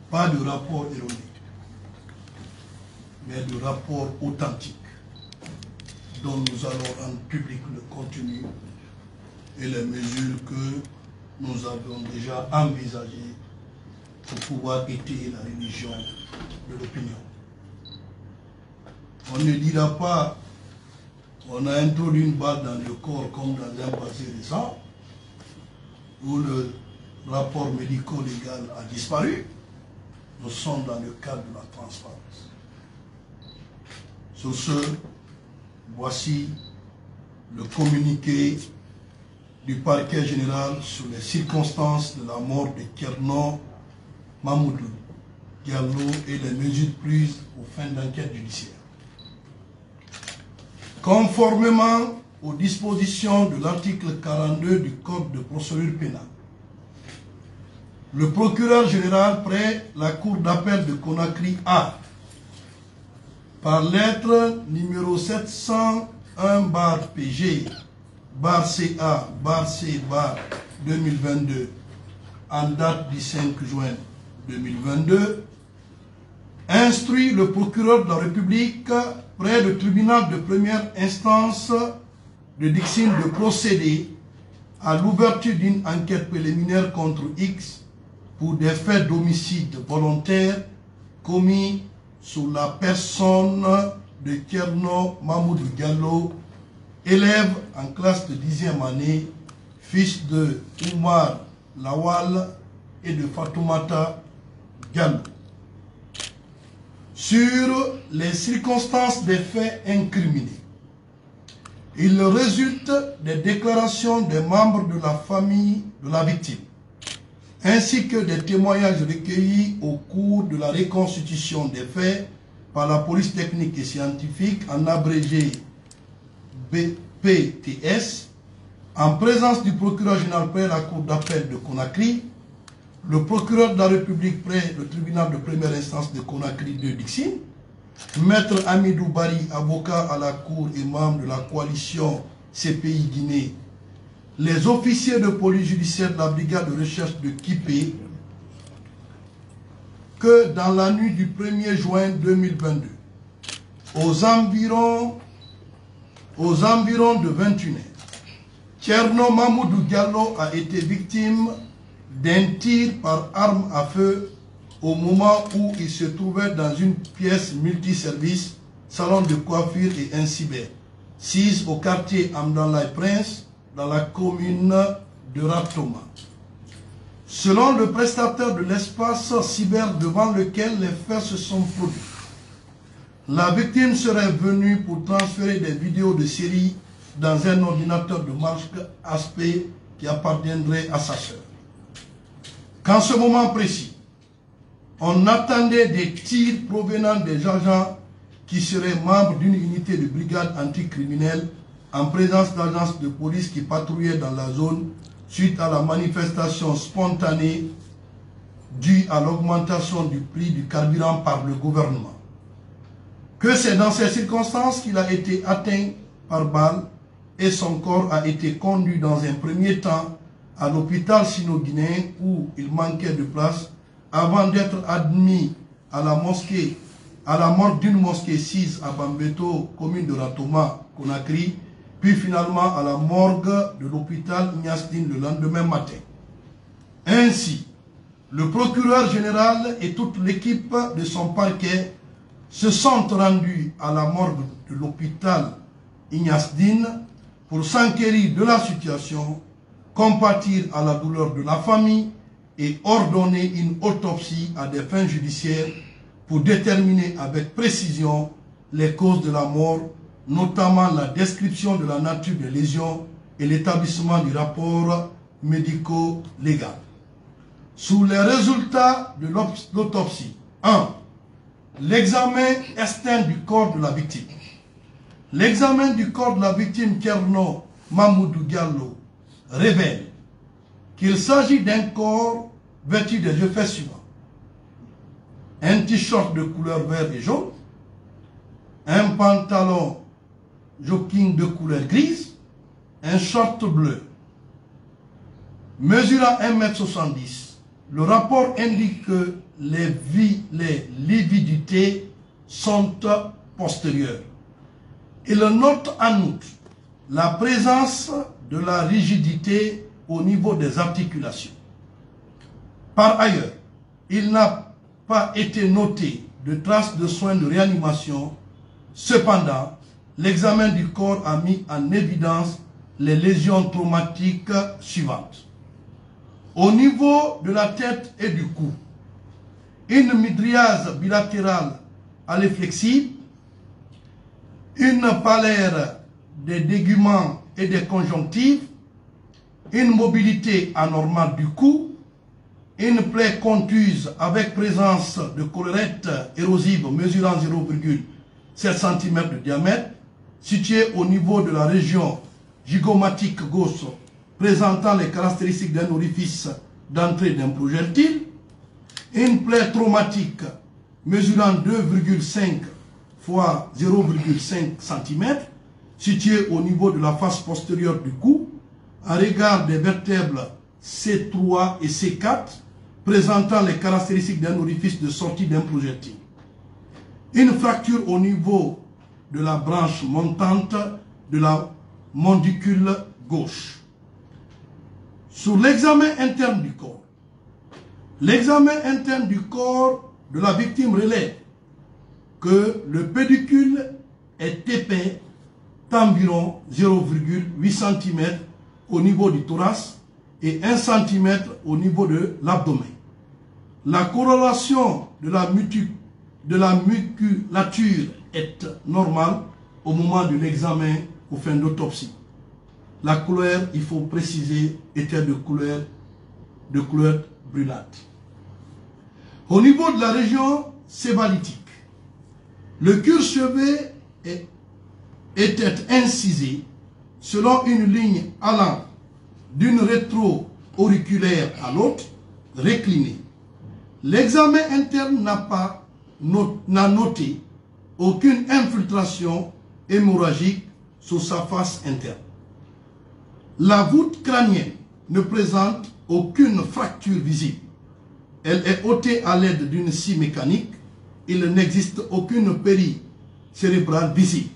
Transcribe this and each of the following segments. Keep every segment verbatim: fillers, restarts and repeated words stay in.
pas de rapport ironique, mais de rapport authentique, dont nous allons rendre public le contenu et les mesures que nous avons déjà envisagées pour pouvoir étayer la religion de l'opinion. On ne dira pas on a introduit une balle dans le corps comme dans un passé récent, où le rapport médico-légal a disparu. Nous sommes dans le cadre de la transparence. Sur ce, voici le communiqué du parquet général sur les circonstances de la mort de Thierno Mamoudou Diallo et les mesures prises aux fins d'enquête judiciaire. Conformément aux dispositions de l'article quarante-deux du Code de procédure pénale, le procureur général près la Cour d'appel de Conakry a, par lettre numéro sept cent un barre P G barre C A barre C barre deux mille vingt-deux, en date du cinq juin deux mille vingt-deux, instruit le procureur de la République près le tribunal de première instance de Dixine de procéder à l'ouverture d'une enquête préliminaire contre X pour des faits d'homicide volontaire commis sous la personne de Thierno Mamoudou Diallo, élève en classe de dixième année, fils de Oumar Lawal et de Fatoumata Diallo. Sur les circonstances des faits incriminés, il résulte des déclarations des membres de la famille de la victime, ainsi que des témoignages recueillis au cours de la reconstitution des faits par la police technique et scientifique, en abrégé B P T S, en présence du procureur général près la Cour d'appel de Conakry, le procureur de la République près le tribunal de première instance de Conakry de Dixine, Maître Amidou Bari, avocat à la Cour et membre de la coalition C P I Guinée, les officiers de police judiciaire de la brigade de recherche de Kipé, que dans la nuit du premier juin deux mille vingt-deux, aux environs, aux environs de vingt et une heures, Thierno Mamoudou Diallo a été victime d'un tir par arme à feu au moment où il se trouvait dans une pièce multiservice, salon de coiffure et un cyber, sise au quartier Amdallah Prince, dans la commune de Ratoma. Selon le prestataire de l'espace cyber devant lequel les faits se sont produits, la victime serait venue pour transférer des vidéos de série dans un ordinateur de marque H P qui appartiendrait à sa sœur. Qu'en ce moment précis, on attendait des tirs provenant des agents qui seraient membres d'une unité de brigade anticriminelle en présence d'agences de police qui patrouillaient dans la zone suite à la manifestation spontanée due à l'augmentation du prix du carburant par le gouvernement. Que c'est dans ces circonstances qu'il a été atteint par balle et son corps a été conduit dans un premier temps à l'hôpital sino-guinéen où il manquait de place avant d'être admis à la mosquée, à la morgue d'une mosquée sise à Bambeto, commune de Ratoma, Conakry, puis finalement à la morgue de l'hôpital Niasdine le lendemain matin. Ainsi, le procureur général et toute l'équipe de son parquet se sont rendus à la morgue de l'hôpital Niasdine pour s'enquérir de la situation, compatir à la douleur de la famille et ordonner une autopsie à des fins judiciaires pour déterminer avec précision les causes de la mort, notamment la description de la nature des lésions et l'établissement du rapport médico-légal. Sous les résultats de l'autopsie, un. L'examen externe du corps de la victime. L'examen du corps de la victime Thierno Mamoudou Diallo révèle qu'il s'agit d'un corps vêtu des effets suivants. Un t-shirt de couleur vert et jaune, un pantalon jogging de couleur grise, un short bleu. Mesurant un mètre soixante-dix, le rapport indique que les, vi, les lividités sont postérieures. Il note en outre la présence de la rigidité au niveau des articulations. Par ailleurs, il n'a pas été noté de traces de soins de réanimation. Cependant, l'examen du corps a mis en évidence les lésions traumatiques suivantes. Au niveau de la tête et du cou, une midriase bilatérale à flexible, une palaire des déguments et des conjonctives, une mobilité anormale du cou, une plaie contuse avec présence de collerette érosive mesurant zéro virgule sept centimètres de diamètre, située au niveau de la région zygomatique gauche, présentant les caractéristiques d'un orifice d'entrée d'un projectile, une plaie traumatique mesurant deux virgule cinq fois zéro virgule cinq centimètres, située au niveau de la face postérieure du cou, à regard des vertèbres C trois et C quatre, présentant les caractéristiques d'un orifice de sortie d'un projectile. Une fracture au niveau de la branche montante de la mandibule gauche. Sur l'examen interne du corps, l'examen interne du corps de la victime relève que le pédicule est épais d'environ zéro virgule huit centimètres au niveau du thorax et un centimètre au niveau de l'abdomen. La corrélation de la, mutu, de la musculature est normale au moment de l'examen aux fins d'autopsie. La couleur, il faut préciser, était de couleur, de couleur brunâtre. Au niveau de la région céphalitique, le cuir-chevelu était incisé selon une ligne allant d'une rétro-auriculaire à l'autre, réclinée. L'examen interne n'a pas n'a noté aucune infiltration hémorragique sur sa face interne. La voûte crânienne ne présente aucune fracture visible. Elle est ôtée à l'aide d'une scie mécanique. Il n'existe aucune péri cérébrale visible.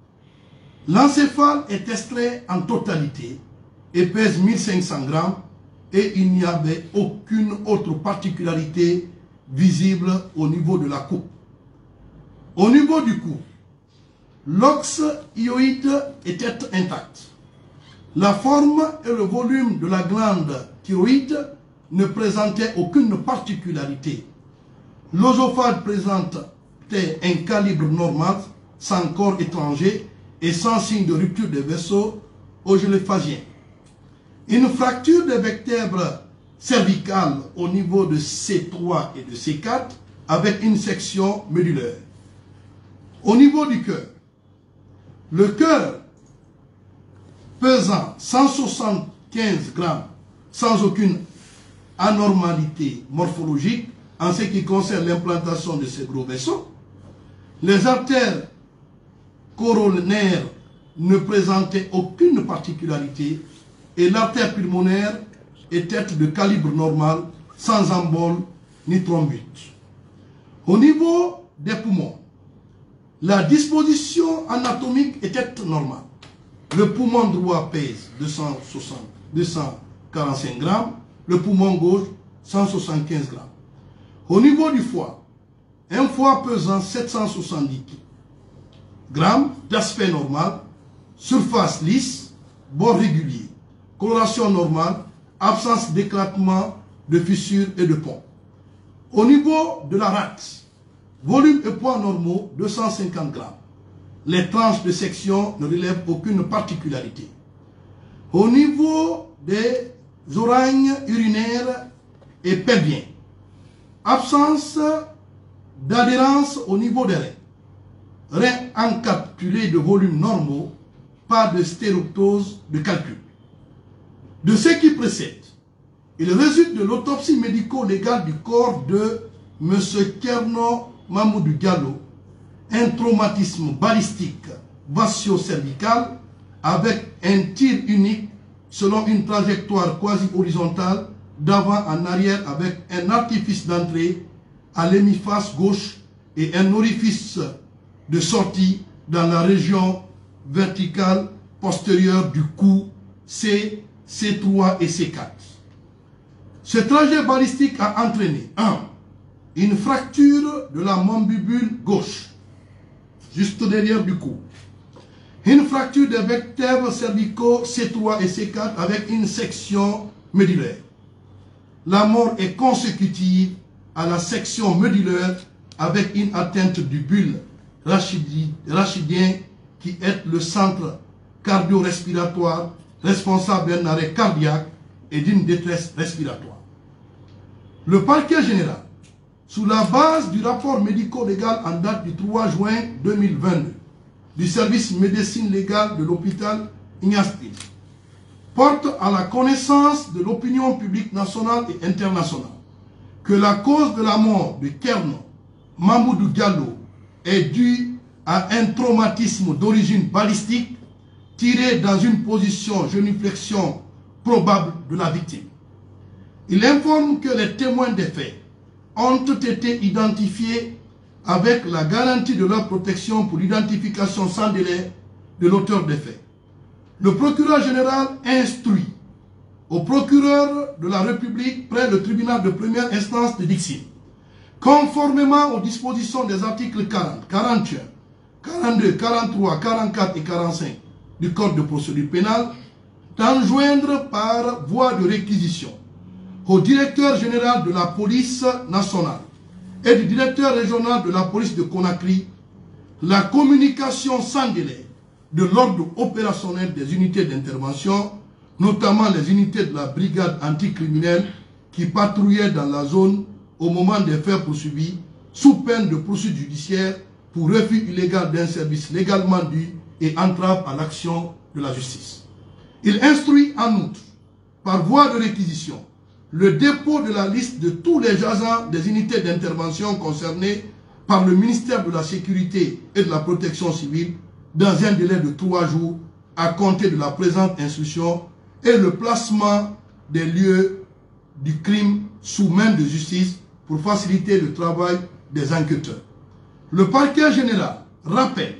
L'encéphale est extrait en totalité et pèse mille cinq cents grammes et il n'y avait aucune autre particularité visible au niveau de la coupe. Au niveau du cou, l'ox hyoïde était intact. La forme et le volume de la glande thyroïde ne présentaient aucune particularité. L'œsophage présentait un calibre normal, sans corps étranger et sans signe de rupture des vaisseaux ogélophagiens. Une fracture des vertèbres cervicales au niveau de C trois et de C quatre avec une section médulaire. Au niveau du cœur, le cœur pesant cent soixante-quinze grammes sans aucune anormalité morphologique en ce qui concerne l'implantation de ces gros vaisseaux, les artères coronaires ne présentaient aucune particularité et l'artère pulmonaire était de calibre normal, sans embole ni thrombite. Au niveau des poumons, la disposition anatomique était normale. Le poumon droit pèse deux cent soixante, deux cent quarante-cinq grammes, le poumon gauche cent soixante-quinze grammes. Au niveau du foie, un foie pesant sept cent soixante-dix grammes, d'aspect normal, surface lisse, bord régulier, coloration normale, absence d'éclatement, de fissures et de ponts. Au niveau de la rate, volume et poids normaux deux cent cinquante grammes. Les tranches de section ne relèvent aucune particularité. Au niveau des oragnes urinaires et pelviens, absence d'adhérence au niveau des reins. Reins encapsulés de volumes normaux, pas de stéroptose de calcul. De ce qui précède, il résulte de l'autopsie médico-légale du corps de M. Thierno Mamoudou Diallo un traumatisme balistique vasio-cervical avec un tir unique selon une trajectoire quasi horizontale d'avant en arrière avec un artifice d'entrée à l'hémiface gauche et un orifice de sortie dans la région verticale postérieure du cou C, C trois et C quatre. Ce trajet balistique a entraîné un une fracture de la mandibule gauche, juste derrière du cou, une fracture des vertèbres cervicaux C trois et C quatre avec une section médulaire. La mort est consécutive à la section médulaire avec une atteinte du bulbe rachidien qui est le centre cardio-respiratoire responsable d'un arrêt cardiaque et d'une détresse respiratoire. Le parquet général, sous la base du rapport médico-légal en date du trois juin deux mille vingt-deux du service médecine légale de l'hôpital Ignace Pine, porte à la connaissance de l'opinion publique nationale et internationale que la cause de la mort de Kerno Mamoudou Diallo est due à un traumatisme d'origine balistique tiré dans une position génuflexion probable de la victime. Il informe que les témoins des faits ont été identifiés avec la garantie de leur protection pour l'identification sans délai de l'auteur des faits. Le procureur général instruit au procureur de la République près le tribunal de première instance de Dixine, conformément aux dispositions des articles quarante, quarante et un, quarante-deux, quarante-trois, quarante-quatre et quarante-cinq du Code de procédure pénale, d'enjoindre par voie de réquisition au directeur général de la police nationale et du directeur régional de la police de Conakry la communication sans délai de l'ordre opérationnel des unités d'intervention, notamment les unités de la brigade anticriminelle qui patrouillaient dans la zone au moment des faits poursuivis, sous peine de poursuite judiciaire pour refus illégal d'un service légalement dû et entrave à l'action de la justice. Il instruit en outre, par voie de réquisition, le dépôt de la liste de tous les agents des unités d'intervention concernés par le ministère de la Sécurité et de la Protection civile dans un délai de trois jours à compter de la présente instruction et le placement des lieux du crime sous main de justice pour faciliter le travail des enquêteurs. Le parquet général rappelle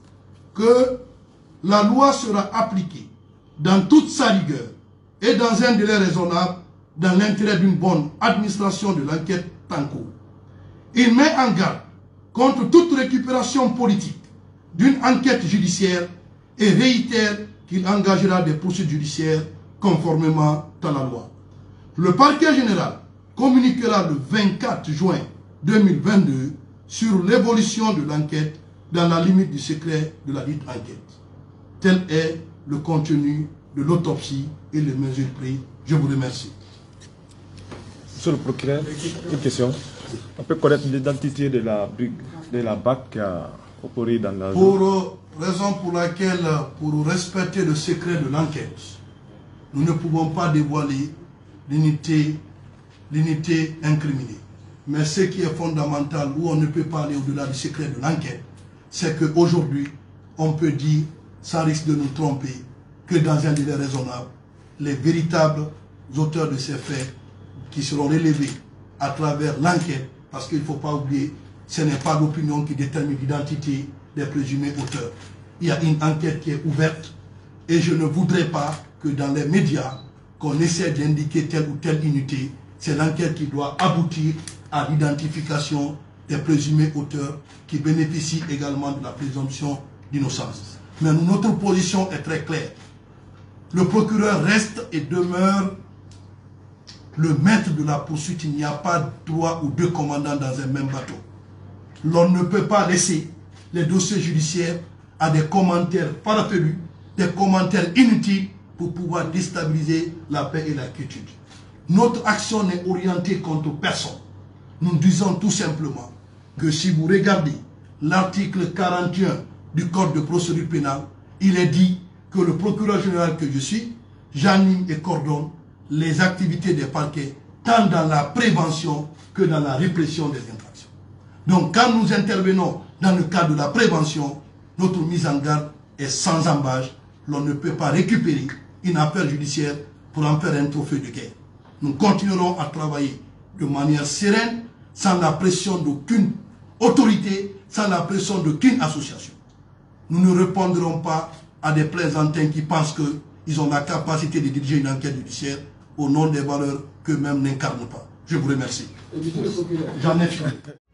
que la loi sera appliquée dans toute sa rigueur et dans un délai raisonnable dans l'intérêt d'une bonne administration de l'enquête en cours. Il met en garde contre toute récupération politique d'une enquête judiciaire et réitère qu'il engagera des poursuites judiciaires conformément à la loi. Le parquet général communiquera le vingt-quatre juin deux mille vingt-deux sur l'évolution de l'enquête dans la limite du secret de la dite enquête. Tel est le contenu de l'autopsie et les mesures prises. Je vous remercie. Monsieur le procureur, une question. On peut connaître l'identité de la de la B A C qui a opéré dans la zone. Pour raison pour laquelle, pour respecter le secret de l'enquête, nous ne pouvons pas dévoiler l'unité l'unité incriminée. Mais ce qui est fondamental, où on ne peut pas aller au-delà du secret de l'enquête, c'est qu'aujourd'hui, on peut dire, sans risque de nous tromper, que dans un délai raisonnable, les véritables auteurs de ces faits qui seront relevés à travers l'enquête, parce qu'il ne faut pas oublier, ce n'est pas l'opinion qui détermine l'identité des présumés auteurs. Il y a une enquête qui est ouverte et je ne voudrais pas que dans les médias, qu'on essaie d'indiquer telle ou telle unité. C'est l'enquête qui doit aboutir à l'identification des présumés auteurs qui bénéficient également de la présomption d'innocence. Mais notre position est très claire. Le procureur reste et demeure le maître de la poursuite. Il n'y a pas trois ou deux commandants dans un même bateau. L'on ne peut pas laisser les dossiers judiciaires à des commentaires farfelus, des commentaires inutiles pour pouvoir déstabiliser la paix et la quiétude. Notre action n'est orientée contre personne. Nous disons tout simplement que si vous regardez l'article quarante et un du Code de procédure pénale, il est dit que le procureur général que je suis, j'anime et coordonne les activités des parquets, tant dans la prévention que dans la répression des infractions. Donc quand nous intervenons dans le cadre de la prévention, notre mise en garde est sans embâche. L'on ne peut pas récupérer une affaire judiciaire pour en faire un trophée de guerre. Nous continuerons à travailler de manière sereine sans la pression d'aucune autorité, sans la pression d'aucune association. Nous ne répondrons pas à des plaisantins qui pensent qu'ils ont la capacité de diriger une enquête judiciaire au nom des valeurs qu'eux-mêmes n'incarnent pas. Je vous remercie. J'en ai fini.